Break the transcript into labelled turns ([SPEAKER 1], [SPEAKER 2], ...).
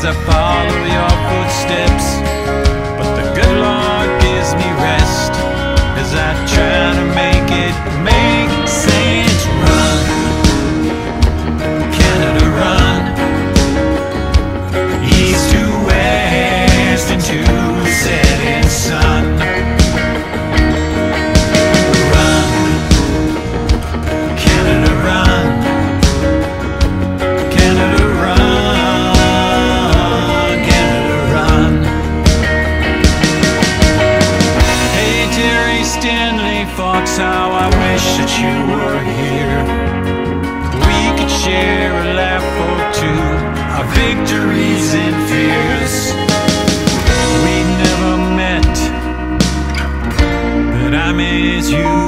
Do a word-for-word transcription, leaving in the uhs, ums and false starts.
[SPEAKER 1] as I follow your footsteps. But the good Lord gives me rest as I try to make it make sense. Run, Canada, run, east to west into the setting sun. Run, Canada, run, Canada, run, Canada, run. Hey Terry Stanley Fox, how I wish that you were here. We could share a laugh or two, our victories and fears. We never met, but I miss you.